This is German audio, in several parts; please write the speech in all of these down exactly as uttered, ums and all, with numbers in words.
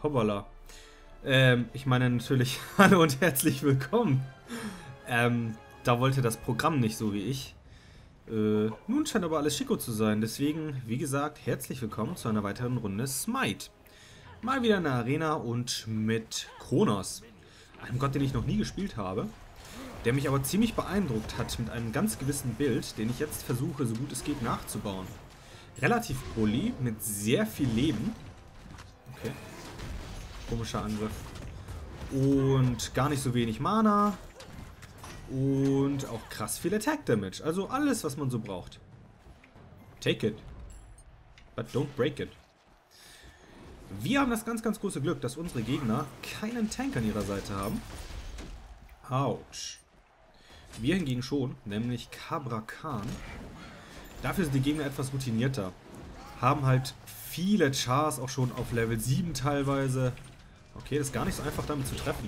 Hoppala. Ähm, ich meine natürlich, hallo und herzlich willkommen. Ähm, da wollte das Programm nicht so wie ich. Äh, nun scheint aber alles schicko zu sein. Deswegen, wie gesagt, herzlich willkommen zu einer weiteren Runde Smite. Mal wieder in der Arena und mit Kronos. Einem Gott, den ich noch nie gespielt habe. Der mich aber ziemlich beeindruckt hat mit einem ganz gewissen Bild, den ich jetzt versuche, so gut es geht, nachzubauen. Relativ bully, mit sehr viel Leben. Okay. Komischer Angriff. Und gar nicht so wenig Mana. Und auch krass viel Attack Damage. Also alles, was man so braucht. Take it. But don't break it. Wir haben das ganz, ganz große Glück, dass unsere Gegner keinen Tank an ihrer Seite haben. Autsch. Wir hingegen schon, nämlich Kabra Khan. Dafür sind die Gegner etwas routinierter. Haben halt viele Chars auch schon auf Level sieben teilweise. Okay, das ist gar nicht so einfach damit zu treffen.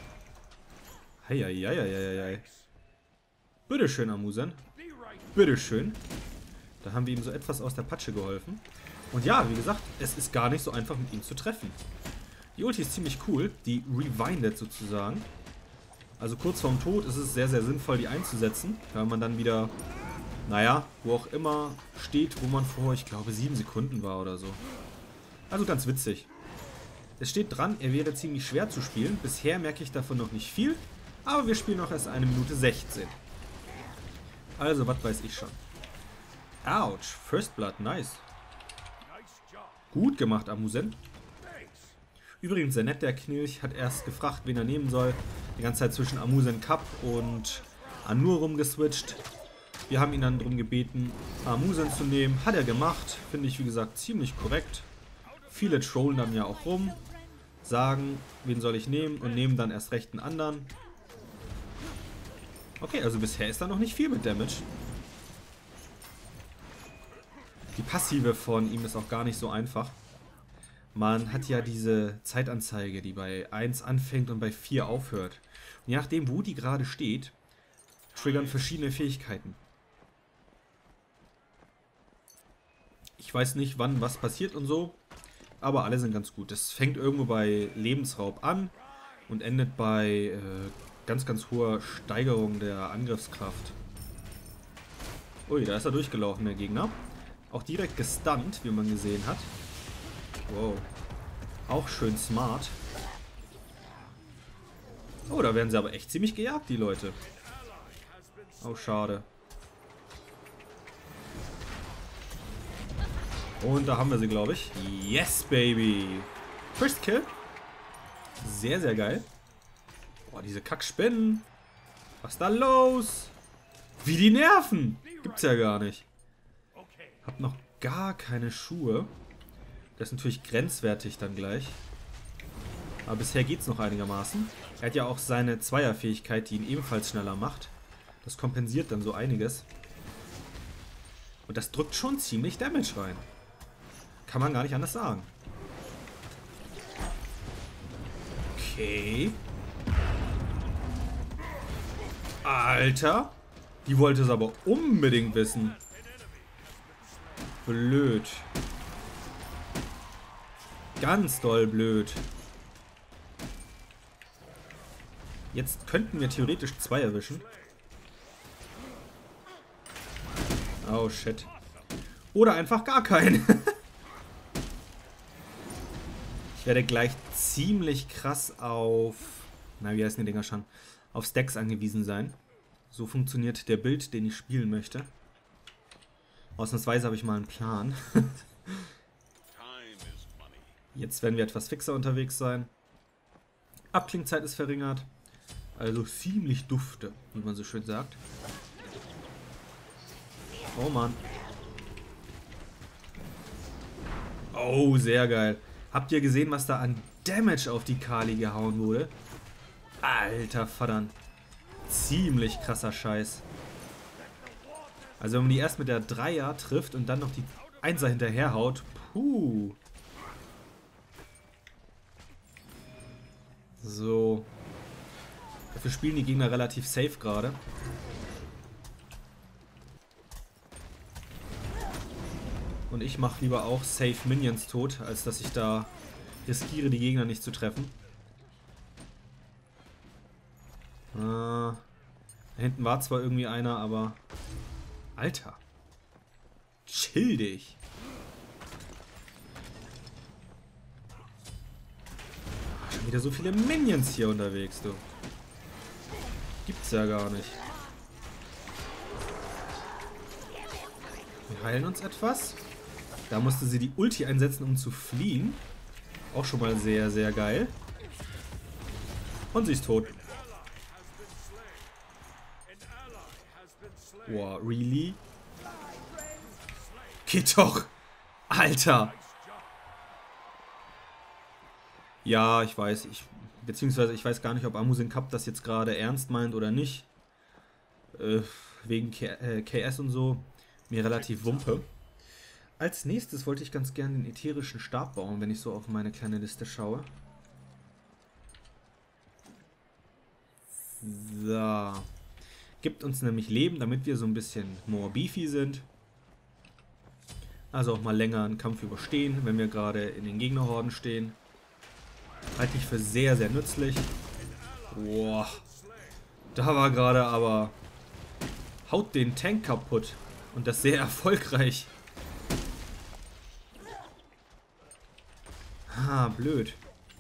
Heieieiei. Bitteschön, Amusen. Bitteschön. Da haben wir ihm so etwas aus der Patsche geholfen. Und ja, wie gesagt, es ist gar nicht so einfach mit ihm zu treffen. Die Ulti ist ziemlich cool. Die rewindet sozusagen. Also kurz vorm Tod ist es sehr, sehr sinnvoll, die einzusetzen. Weil man dann wieder, naja, wo auch immer steht, wo man vor, ich glaube, sieben Sekunden war oder so. Also ganz witzig. Es steht dran, er wäre ziemlich schwer zu spielen. Bisher merke ich davon noch nicht viel. Aber wir spielen noch erst eine Minute sechzehn. Also, was weiß ich schon. Autsch, First Blood, nice. Gut gemacht, Amusen. Übrigens, sehr nett, der Knilch hat erst gefragt, wen er nehmen soll. Die ganze Zeit zwischen Amusen Cup und Anur rumgeswitcht. Wir haben ihn dann darum gebeten, Amusen zu nehmen. Hat er gemacht. Finde ich, wie gesagt, ziemlich korrekt. Viele trollen dann ja auch rum. Sagen, wen soll ich nehmen und nehmen dann erst recht einen anderen. Okay, also bisher ist da noch nicht viel mit Damage. Die Passive von ihm ist auch gar nicht so einfach. Man hat ja diese Zeitanzeige, die bei eins anfängt und bei vier aufhört. Und je nachdem, wo die gerade steht, triggern verschiedene Fähigkeiten. Ich weiß nicht, wann was passiert und so, aber alle sind ganz gut. Das fängt irgendwo bei Lebensraub an und endet bei äh, ganz, ganz hoher Steigerung der Angriffskraft. Ui, da ist er durchgelaufen, der Gegner. Auch direkt gestunt, wie man gesehen hat. Wow. Auch schön smart. Oh, da werden sie aber echt ziemlich gejagt, die Leute. Oh, schade. Und da haben wir sie, glaube ich. Yes, baby. First Kill. Sehr, sehr geil. Boah, diese Kackspinnen. Was ist da los? Wie die nerven. Gibt's ja gar nicht. Hab noch gar keine Schuhe. Das ist natürlich grenzwertig dann gleich. Aber bisher geht's noch einigermaßen. Er hat ja auch seine Zweierfähigkeit, die ihn ebenfalls schneller macht. Das kompensiert dann so einiges. Und das drückt schon ziemlich Damage rein. Kann man gar nicht anders sagen. Okay. Alter. Die wollte es aber unbedingt wissen. Blöd. Ganz doll blöd. Jetzt könnten wir theoretisch zwei erwischen. Oh shit. Oder einfach gar keinen. Ich werde gleich ziemlich krass auf... Na, wie heißen die Dinger schon? Auf Stacks angewiesen sein. So funktioniert der Bild, den ich spielen möchte. Ausnahmsweise habe ich mal einen Plan. Jetzt werden wir etwas fixer unterwegs sein. Abklingzeit ist verringert. Also ziemlich dufte, wie man so schön sagt. Oh Mann. Oh, sehr geil. Habt ihr gesehen, was da an Damage auf die Kali gehauen wurde? Alter Vater. Ziemlich krasser Scheiß. Also wenn man die erst mit der Dreier trifft und dann noch die Einser hinterher haut. Puh. So. Dafür spielen die Gegner relativ safe gerade. Und ich mache lieber auch safe Minions tot, als dass ich da riskiere die Gegner nicht zu treffen. Äh, da hinten war zwar irgendwie einer, aber... Alter. Chill dich. Schon wieder so viele Minions hier unterwegs, du. Gibt's ja gar nicht. Wir heilen uns etwas. Da musste sie die Ulti einsetzen, um zu fliehen. Auch schon mal sehr, sehr geil. Und sie ist tot. Wow, really? Geht doch! Alter! Ja, ich weiß. Ich, beziehungsweise ich weiß gar nicht, ob Amusin Cup das jetzt gerade ernst meint oder nicht. Äh, wegen K äh, K S und so. Mir relativ Wumpe. Als nächstes wollte ich ganz gerne den ätherischen Stab bauen, wenn ich so auf meine kleine Liste schaue. So. Gibt uns nämlich Leben, damit wir so ein bisschen more beefy sind. Also auch mal länger einen Kampf überstehen, wenn wir gerade in den Gegnerhorden stehen. Halte ich für sehr, sehr nützlich. Boah. Da war gerade aber... Haut den Tank kaputt. Und das sehr erfolgreich. Ah, blöd.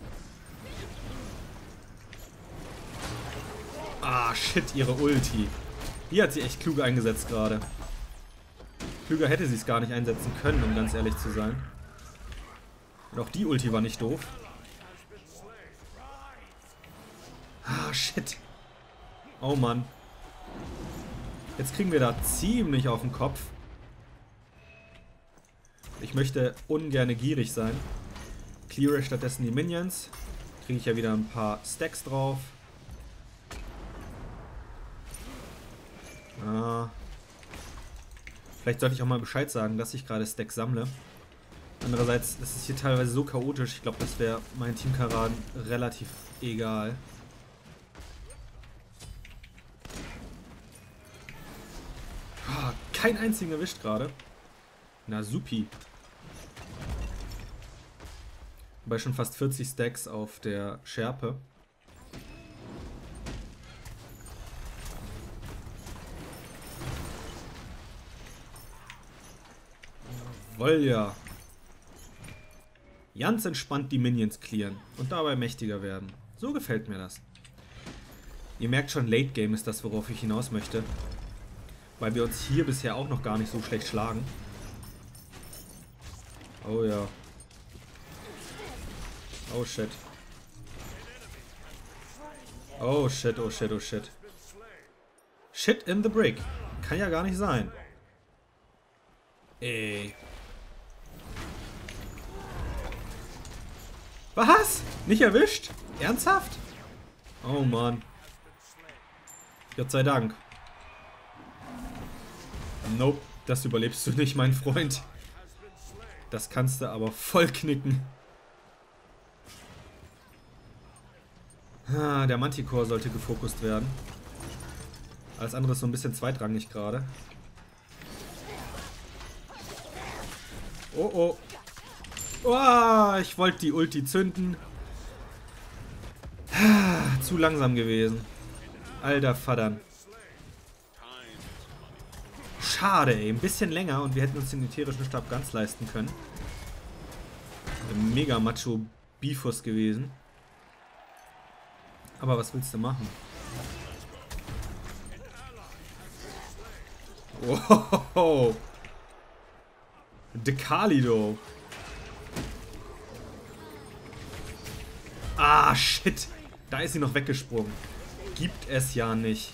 Ah, shit, ihre Ulti. Die hat sie echt klug eingesetzt gerade. Klüger hätte sie es gar nicht einsetzen können, um ganz ehrlich zu sein. Und auch die Ulti war nicht doof. Ah, shit. Oh Mann. Jetzt kriegen wir da ziemlich auf den Kopf. Ich möchte ungern gierig sein. Cleare stattdessen die Minions. Kriege ich ja wieder ein paar Stacks drauf. Ah. Vielleicht sollte ich auch mal Bescheid sagen, dass ich gerade Stacks sammle. Andererseits ist es hier teilweise so chaotisch. Ich glaube, das wäre meinen Teamkameraden relativ egal. Ah, kein einzigen erwischt gerade. Na supi. Wobei schon fast vierzig Stacks auf der Schärpe. Jawohl, ja. Ganz entspannt die Minions clearen und dabei mächtiger werden. So gefällt mir das. Ihr merkt schon, Late Game ist das, worauf ich hinaus möchte. Weil wir uns hier bisher auch noch gar nicht so schlecht schlagen. Oh ja. Oh shit. Oh shit, oh shit, oh shit. Shit in the brick. Kann ja gar nicht sein. Ey. Was? Nicht erwischt? Ernsthaft? Oh Mann. Gott sei Dank. Nope, das überlebst du nicht, mein Freund. Das kannst du aber voll knicken. Ah, der Manticore sollte gefokust werden. Alles andere ist so ein bisschen zweitrangig gerade. Oh oh. Oh, ich wollte die Ulti zünden. Ah, zu langsam gewesen. Alter Vater. Schade, ey. Ein bisschen länger und wir hätten uns den ätherischen Stab ganz leisten können. Ein mega Macho Bifus gewesen. Aber was willst du machen? Wow. Decalido. Ah, shit. Da ist sie noch weggesprungen. Gibt es ja nicht.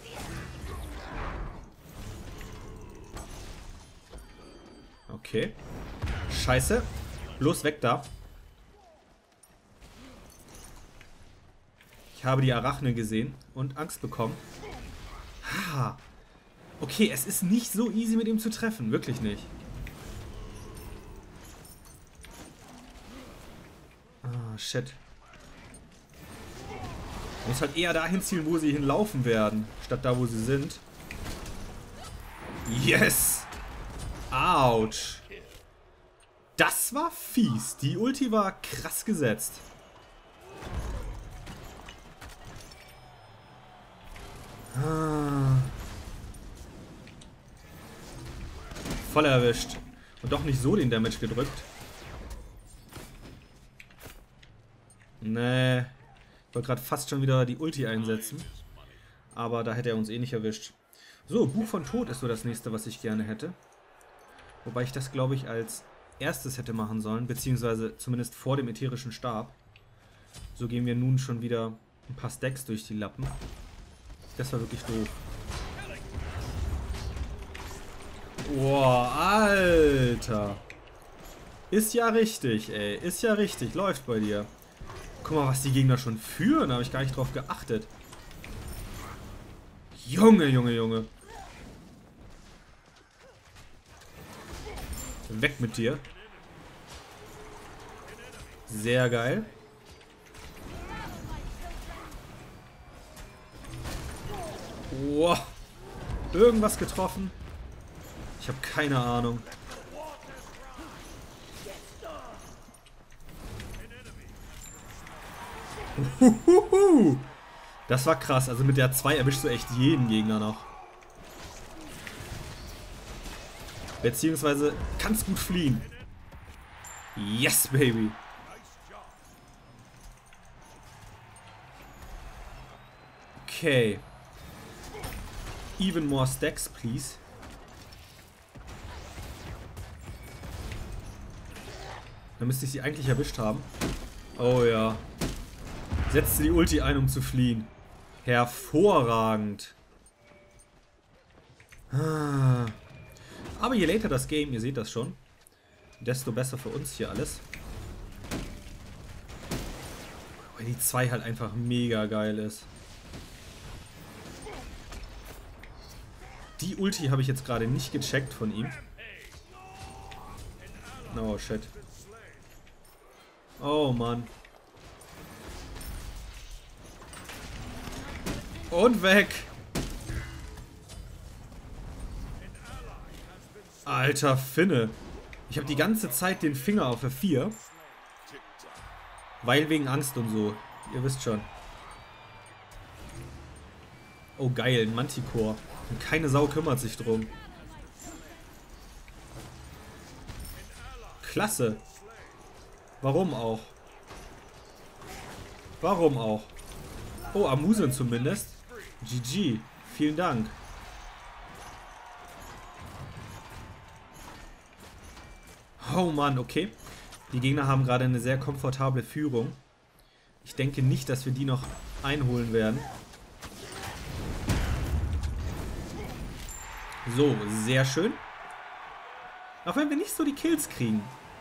Okay. Scheiße. Bloß weg da. Ich habe die Arachne gesehen und Angst bekommen. Ah. Okay, es ist nicht so easy mit ihm zu treffen. Wirklich nicht. Ah, shit. Muss halt eher dahin zielen, wo sie hinlaufen werden, statt da, wo sie sind. Yes! Autsch! Das war fies. Die Ulti war krass gesetzt. Ah. Voll erwischt. Und doch nicht so den Damage gedrückt. Nee. Ich wollte gerade fast schon wieder die Ulti einsetzen. Aber da hätte er uns eh nicht erwischt. So, Buch von Tod ist so das nächste, was ich gerne hätte. Wobei ich das, glaube ich, als erstes hätte machen sollen. Beziehungsweise zumindest vor dem ätherischen Stab. So gehen wir nun schon wieder ein paar Stacks durch die Lappen. Das war wirklich doof. Boah, Alter. Ist ja richtig, ey. Ist ja richtig. Läuft bei dir. Guck mal, was die Gegner schon führen. Da habe ich gar nicht drauf geachtet. Junge, Junge, Junge. Weg mit dir. Sehr geil. Wow. Irgendwas getroffen? Ich habe keine Ahnung. Uhuhu. Das war krass. Also mit der zwei erwischst du echt jeden Gegner noch. Beziehungsweise kannst gut fliehen. Yes, baby. Okay. Even more stacks, please. Dann müsste ich sie eigentlich erwischt haben. Oh ja. Setzt die Ulti ein, um zu fliehen. Hervorragend. Aber je later das Game, ihr seht das schon, desto besser für uns hier alles. Weil die zwei halt einfach mega geil ist. Die Ulti habe ich jetzt gerade nicht gecheckt von ihm. Oh shit. Oh Mann. Und weg. Alter Finne. Ich habe die ganze Zeit den Finger auf der vier. Weil wegen Angst und so. Ihr wisst schon. Oh geil, ein Manticore. Und keine Sau kümmert sich drum. Klasse. Warum auch? Warum auch? Oh, Amusen zumindest. G G. Vielen Dank. Oh Mann, okay. Die Gegner haben gerade eine sehr komfortable Führung. Ich denke nicht, dass wir die noch einholen werden. So, sehr schön. Auch wenn wir nicht so die Kills kriegen.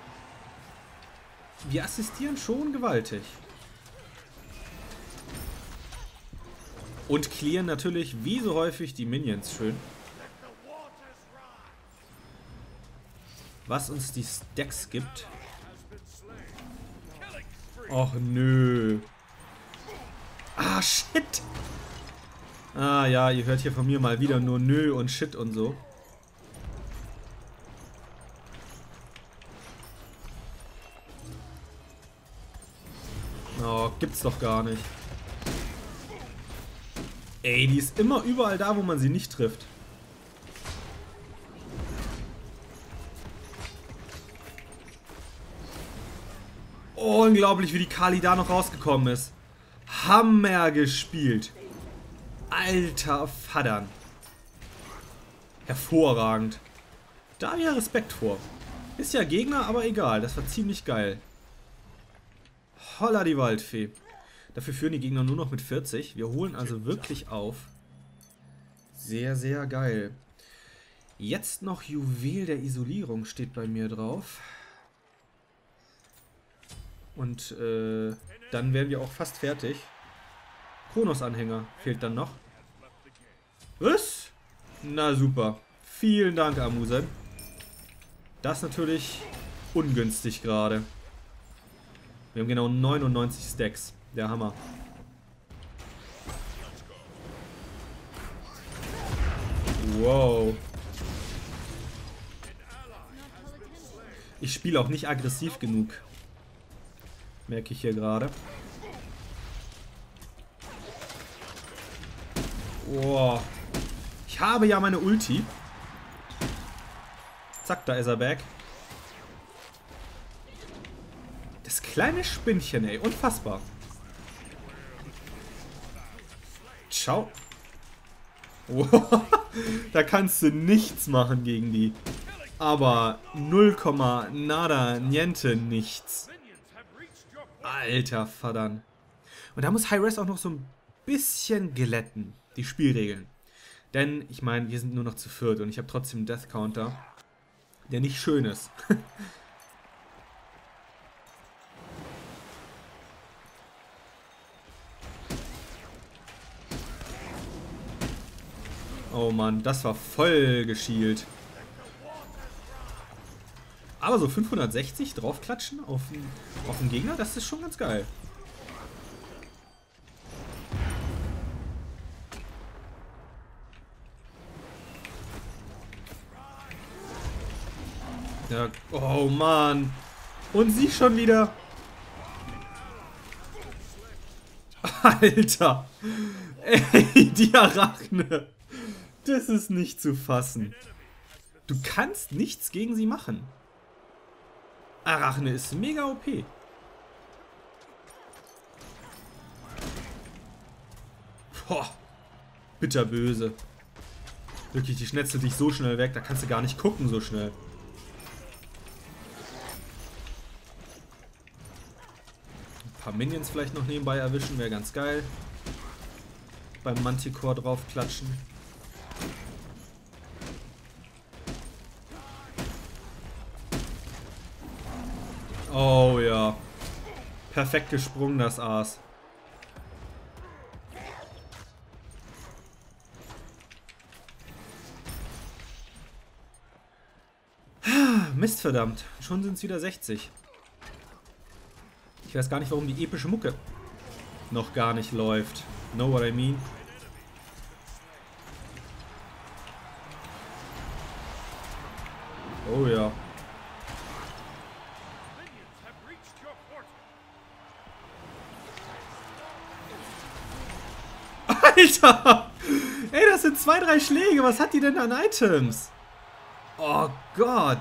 Wir assistieren schon gewaltig. Und clearen natürlich wie so häufig die Minions schön. Was uns die Stacks gibt. Och nö. Ah, shit. Ah ja, ihr hört hier von mir mal wieder nur nö und shit und so. Oh, gibt's doch gar nicht. Ey, die ist immer überall da, wo man sie nicht trifft. Unglaublich, wie die Kali da noch rausgekommen ist. Hammer gespielt. Alter Vattern. Hervorragend. Da habe ich ja Respekt vor. Ist ja Gegner, aber egal. Das war ziemlich geil. Holla die Waldfee. Dafür führen die Gegner nur noch mit vierzig. Wir holen also wirklich auf. Sehr, sehr geil. Jetzt noch Juwel der Isolierung steht bei mir drauf. Und äh, dann wären wir auch fast fertig. Kronos-Anhänger fehlt dann noch. Was? Na super. Vielen Dank, Amusen. Das ist natürlich ungünstig gerade. Wir haben genau neunundneunzig Stacks. Der Hammer. Wow. Ich spiele auch nicht aggressiv genug. Merke ich hier gerade. Oh. Ich habe ja meine Ulti. Zack, da ist er back. Das kleine Spinnchen, ey. Unfassbar. Ciao. Oh. Da kannst du nichts machen gegen die. Aber null, nada, niente, nichts. Alter, verdammt. Und da muss Hi-Res auch noch so ein bisschen glätten. Die Spielregeln. Denn, ich meine, wir sind nur noch zu viert und ich habe trotzdem einen Death Counter, der nicht schön ist. Oh Mann, das war voll geschielt. Aber so fünfhundertsechzig draufklatschen auf den, auf den Gegner, das ist schon ganz geil. Ja, oh Mann. Und sie schon wieder. Alter. Ey, die Arachne. Das ist nicht zu fassen. Du kannst nichts gegen sie machen. Arachne ist mega O P. Boah. Bitterböse. Wirklich, die schnetzelt dich so schnell weg, da kannst du gar nicht gucken so schnell. Ein paar Minions vielleicht noch nebenbei erwischen, wäre ganz geil. Beim Manticore draufklatschen. Oh ja. Perfekt gesprungen, das Aas. Mist, verdammt. Schon sind es wieder sechzig. Ich weiß gar nicht, warum die epische Mucke noch gar nicht läuft. Know what I mean? Oh ja. Alter! Ey, das sind zwei, drei Schläge. Was hat die denn an Items? Oh Gott.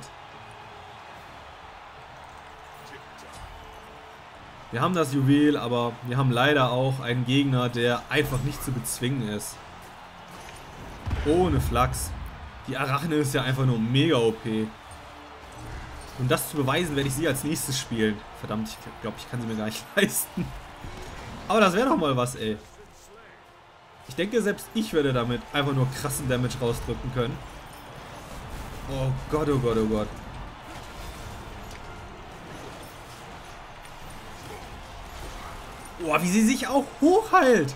Wir haben das Juwel, aber wir haben leider auch einen Gegner, der einfach nicht zu bezwingen ist. Ohne Flachs. Die Arachne ist ja einfach nur mega O P. Um das zu beweisen, werde ich sie als nächstes spielen. Verdammt, ich glaube, ich kann sie mir gar nicht leisten. Aber das wäre doch mal was, ey. Ich denke, selbst ich werde damit einfach nur krassen Damage rausdrücken können. Oh Gott, oh Gott, oh Gott. Oh, wie sie sich auch hochheilt.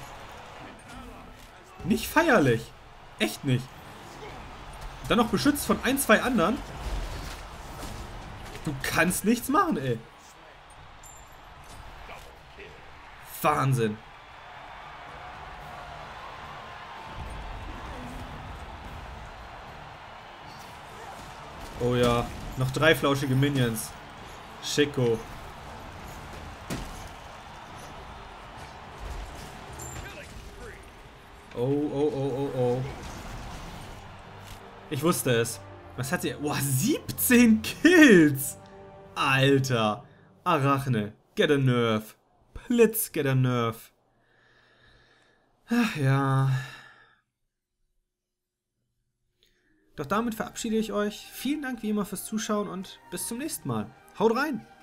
Nicht feierlich. Echt nicht. Dann noch beschützt von ein, zwei anderen. Du kannst nichts machen, ey. Wahnsinn. Oh ja, noch drei flauschige Minions. Schicko. Oh, oh, oh, oh, oh. Ich wusste es. Was hat sie? Boah, siebzehn Kills! Alter. Arachne. Get a nerve. Blitz, get a nerve. Ach ja. Doch damit verabschiede ich euch. Vielen Dank wie immer fürs Zuschauen und bis zum nächsten Mal. Haut rein!